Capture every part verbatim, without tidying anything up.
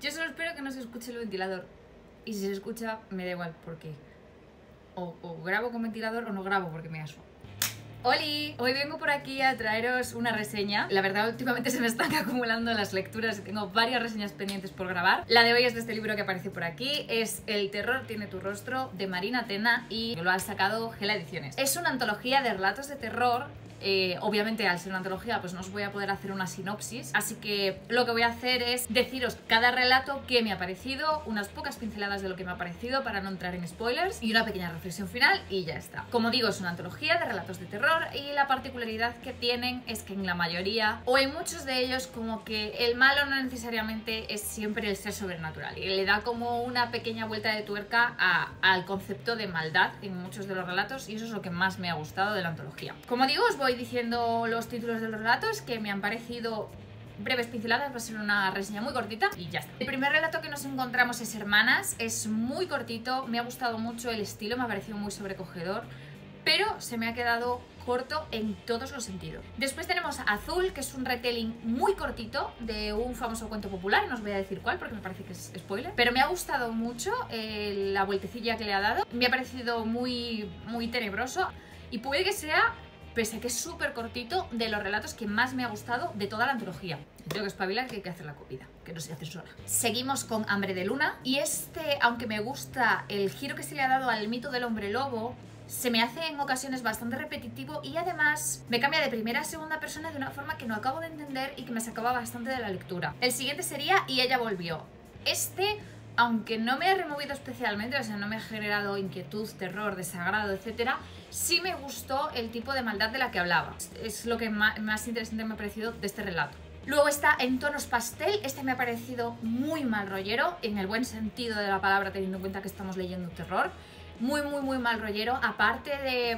Yo solo espero que no se escuche el ventilador. Y si se escucha, me da igual, porque o, o grabo con ventilador o no grabo porque me aso. ¡Holi! Hoy vengo por aquí a traeros una reseña. La verdad, últimamente se me están acumulando las lecturas y tengo varias reseñas pendientes por grabar. La de hoy es de este libro que aparece por aquí. Es El terror tiene tu rostro, de Marina Tena, y lo ha sacado Gela Ediciones. Es una antología de relatos de terror. Eh, obviamente, al ser una antología, pues no os voy a poder hacer una sinopsis, así que lo que voy a hacer es deciros cada relato que me ha parecido, unas pocas pinceladas de lo que me ha parecido para no entrar en spoilers y una pequeña reflexión final y ya está. Como digo, es una antología de relatos de terror y la particularidad que tienen es que en la mayoría, o en muchos de ellos, como que el malo no necesariamente es siempre el ser sobrenatural y le da como una pequeña vuelta de tuerca a, al concepto de maldad en muchos de los relatos, y eso es lo que más me ha gustado de la antología. Como digo, os voy diciendo los títulos de los relatos que me han parecido breves pinceladas, va a ser una reseña muy cortita y ya está. El primer relato que nos encontramos es Hermanas, es muy cortito, me ha gustado mucho el estilo, me ha parecido muy sobrecogedor, pero se me ha quedado corto en todos los sentidos. Después tenemos Azul, que es un retelling muy cortito de un famoso cuento popular, no os voy a decir cuál porque me parece que es spoiler, pero me ha gustado mucho eh, la vueltecilla que le ha dado, me ha parecido muy, muy tenebroso y puede que sea, pese a que es súper cortito, de los relatos que más me ha gustado de toda la antología. Tengo que espabilar, que hay que hacer la comida, que no se hace sola. Seguimos con Hambre de Luna, y este, aunque me gusta el giro que se le ha dado al mito del hombre lobo, se me hace en ocasiones bastante repetitivo y además me cambia de primera a segunda persona de una forma que no acabo de entender y que me sacaba bastante de la lectura. El siguiente sería Y ella volvió. Este, aunque no me ha removido especialmente, o sea, no me ha generado inquietud, terror, desagrado, etcétera, sí me gustó el tipo de maldad de la que hablaba. Es lo que más, más interesante me ha parecido de este relato. Luego está En tonos pastel. Este me ha parecido muy mal rollero, en el buen sentido de la palabra, teniendo en cuenta que estamos leyendo terror. Muy, muy, muy mal rollero. Aparte de,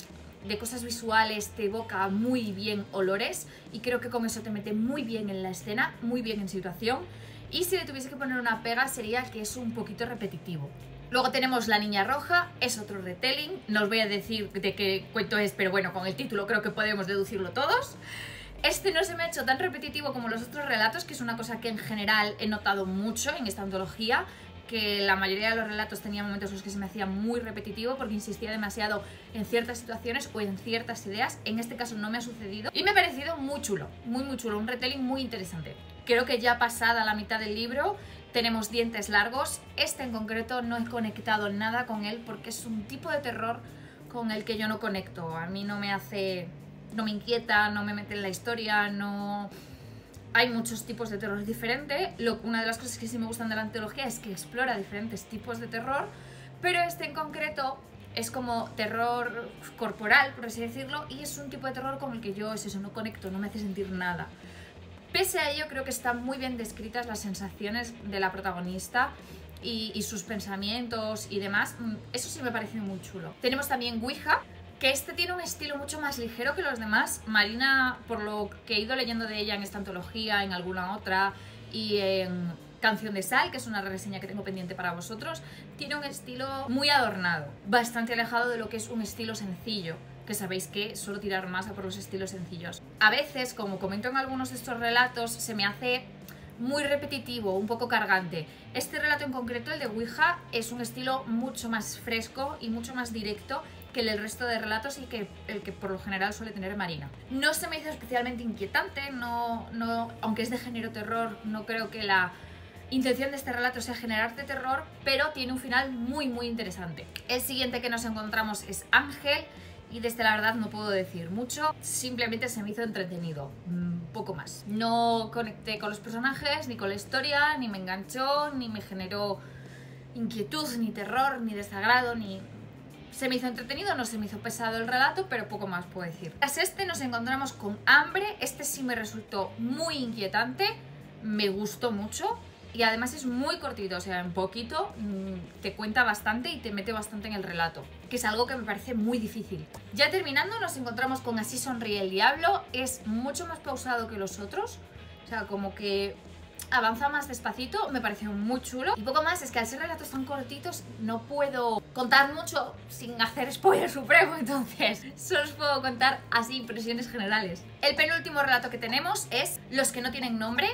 de cosas visuales, te evoca muy bien olores y creo que con eso te mete muy bien en la escena, muy bien en situación. Y si le tuviese que poner una pega sería que es un poquito repetitivo. Luego tenemos La niña roja, es otro retelling, no os voy a decir de qué cuento es, pero bueno, con el título creo que podemos deducirlo todos. Este no se me ha hecho tan repetitivo como los otros relatos, que es una cosa que en general he notado mucho en esta antología, que la mayoría de los relatos tenía momentos en los que se me hacía muy repetitivo porque insistía demasiado en ciertas situaciones o en ciertas ideas. En este caso no me ha sucedido y me ha parecido muy chulo, muy muy chulo, un retelling muy interesante. Creo que ya pasada la mitad del libro tenemos Dientes largos. Este en concreto no he conectado nada con él porque es un tipo de terror con el que yo no conecto. A mí no me hace, no me inquieta, no me mete en la historia, no... Hay muchos tipos de terror diferentes. Lo, una de las cosas que sí me gustan de la antología es que explora diferentes tipos de terror, pero este en concreto es como terror corporal, por así decirlo, y es un tipo de terror con el que yo, es eso, no conecto, no me hace sentir nada. Pese a ello, creo que están muy bien descritas las sensaciones de la protagonista y, y sus pensamientos y demás. Eso sí me ha parecido muy chulo. Tenemos también Ouija, que este tiene un estilo mucho más ligero que los demás. Marina, por lo que he ido leyendo de ella en esta antología, en alguna otra, y en Canción de Sal, que es una reseña que tengo pendiente para vosotros, tiene un estilo muy adornado, bastante alejado de lo que es un estilo sencillo, que sabéis que suelo tirar más a por los estilos sencillos. A veces, como comento en algunos de estos relatos, se me hace muy repetitivo, un poco cargante. Este relato en concreto, el de Ouija, es un estilo mucho más fresco y mucho más directo que el resto de relatos y que el que por lo general suele tener Marina. No se me hizo especialmente inquietante, no, no, aunque es de género terror, no creo que la intención de este relato sea generarte terror, pero tiene un final muy muy interesante. El siguiente que nos encontramos es Ángel, y desde la verdad no puedo decir mucho, simplemente se me hizo entretenido, poco más. No conecté con los personajes, ni con la historia, ni me enganchó, ni me generó inquietud, ni terror, ni desagrado, ni... Se me hizo entretenido, no se me hizo pesado el relato, pero poco más puedo decir. Tras este nos encontramos con Hambre. Este sí me resultó muy inquietante, me gustó mucho y además es muy cortito, o sea, en poquito mmm, te cuenta bastante y te mete bastante en el relato, que es algo que me parece muy difícil. Ya terminando nos encontramos con Así sonríe el diablo. Es mucho más pausado que los otros, o sea, como que avanza más despacito, me pareció muy chulo. Y poco más, es que al ser relatos tan cortitos no puedo contar mucho sin hacer spoiler supremo, entonces solo os puedo contar así impresiones generales. El penúltimo relato que tenemos es Los que no tienen nombre.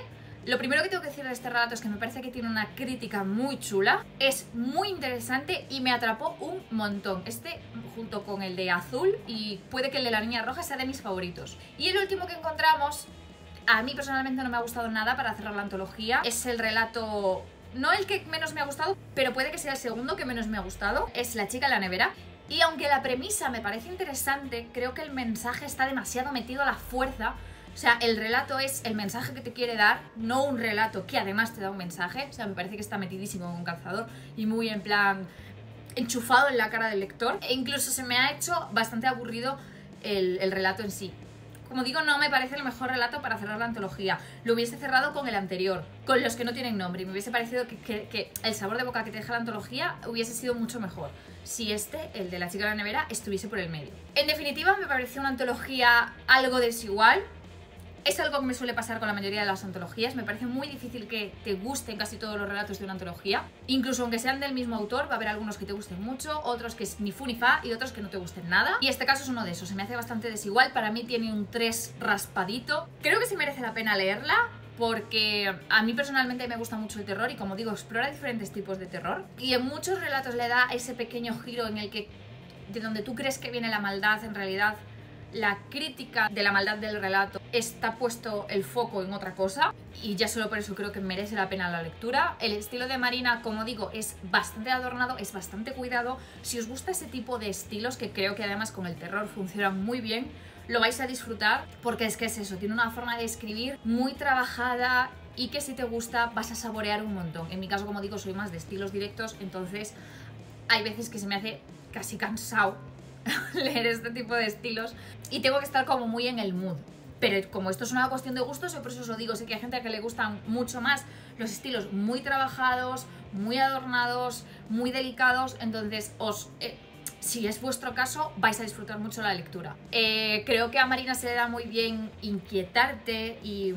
Lo primero que tengo que decir de este relato es que me parece que tiene una crítica muy chula, es muy interesante y me atrapó un montón. Este, junto con el de Azul y puede que el de la Niña Roja, sea de mis favoritos. Y el último que encontramos, a mí personalmente no me ha gustado nada para cerrar la antología, es el relato... No el que menos me ha gustado, pero puede que sea el segundo que menos me ha gustado. Es La chica en la nevera. Y aunque la premisa me parece interesante, creo que el mensaje está demasiado metido a la fuerza. O sea, el relato es el mensaje que te quiere dar, no un relato que además te da un mensaje. O sea, me parece que está metidísimo con un calzador y muy en plan enchufado en la cara del lector. E incluso se me ha hecho bastante aburrido el, el relato en sí. Como digo, no me parece el mejor relato para cerrar la antología. Lo hubiese cerrado con el anterior, con los que no tienen nombre. Y me hubiese parecido que, que, que el sabor de boca que te deja la antología hubiese sido mucho mejor si este, el de La chica en la nevera, estuviese por el medio. En definitiva, me pareció una antología algo desigual. Es algo que me suele pasar con la mayoría de las antologías. Me parece muy difícil que te gusten casi todos los relatos de una antología. Incluso aunque sean del mismo autor, va a haber algunos que te gusten mucho, otros que es ni fu ni fa y otros que no te gusten nada. Y este caso es uno de esos. Se me hace bastante desigual. Para mí tiene un tres raspadito. Creo que sí merece la pena leerla, porque a mí personalmente me gusta mucho el terror y, como digo, explora diferentes tipos de terror. Y en muchos relatos le da ese pequeño giro en el que, de donde tú crees que viene la maldad, en realidad la crítica de la maldad del relato está puesto el foco en otra cosa, y ya solo por eso creo que merece la pena la lectura. El estilo de Marina, como digo, es bastante adornado, es bastante cuidado. Si os gusta ese tipo de estilos, que creo que además con el terror funcionan muy bien, lo vais a disfrutar, porque es que es eso, tiene una forma de escribir muy trabajada y que si te gusta vas a saborear un montón. En mi caso, como digo, soy más de estilos directos, entonces hay veces que se me hace casi cansado leer este tipo de estilos y tengo que estar como muy en el mood. Pero como esto es una cuestión de gustos, yo por eso os lo digo, sé que hay gente a que le gustan mucho más los estilos muy trabajados, muy adornados, muy delicados, entonces os... Eh, si es vuestro caso, vais a disfrutar mucho la lectura. Eh, creo que a Marina se le da muy bien inquietarte y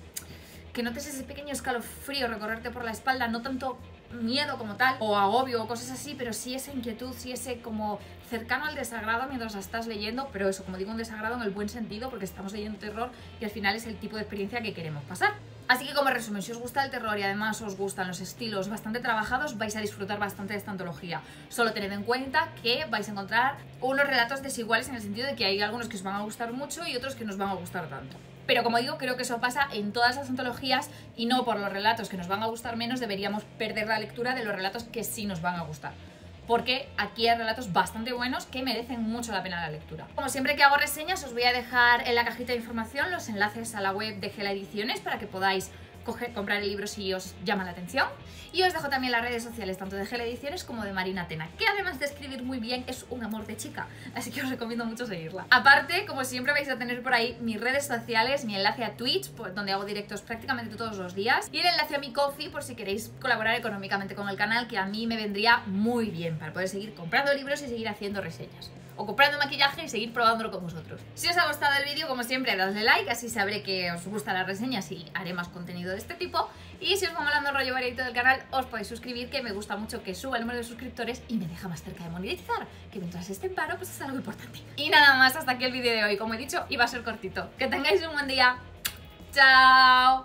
que notes ese pequeño escalofrío recorrerte por la espalda, no tanto miedo como tal, o agobio o cosas así, pero sí esa inquietud, sí ese como cercano al desagrado mientras la estás leyendo, pero eso, como digo, un desagrado en el buen sentido, porque estamos leyendo terror y al final es el tipo de experiencia que queremos pasar. Así que, como resumen, si os gusta el terror y además os gustan los estilos bastante trabajados, vais a disfrutar bastante de esta antología. Solo tened en cuenta que vais a encontrar unos relatos desiguales en el sentido de que hay algunos que os van a gustar mucho y otros que no os van a gustar tanto. Pero como digo, creo que eso pasa en todas las antologías y no por los relatos que nos van a gustar menos deberíamos perder la lectura de los relatos que sí nos van a gustar. Porque aquí hay relatos bastante buenos que merecen mucho la pena la lectura. Como siempre que hago reseñas, os voy a dejar en la cajita de información los enlaces a la web de Gela Ediciones para que podáis coger, comprar el libro si os llama la atención. Y os dejo también las redes sociales tanto de Gela Ediciones como de Marina Tena, que además de escribir muy bien es un amor de chica, así que os recomiendo mucho seguirla. Aparte, como siempre, vais a tener por ahí mis redes sociales, mi enlace a Twitch, donde hago directos prácticamente todos los días, y el enlace a mi Ko-fi por si queréis colaborar económicamente con el canal, que a mí me vendría muy bien para poder seguir comprando libros y seguir haciendo reseñas. O comprando maquillaje y seguir probándolo con vosotros. Si os ha gustado el vídeo, como siempre, dadle like, así sabré que os gustan las reseñas y haré más contenido de este tipo. Y si os va molando el rollo variadito del canal, os podéis suscribir, que me gusta mucho que suba el número de suscriptores y me deja más cerca de monetizar, que mientras esté en paro, pues es algo importante. Y nada más, hasta aquí el vídeo de hoy. Como he dicho, iba a ser cortito. Que tengáis un buen día. ¡Chao!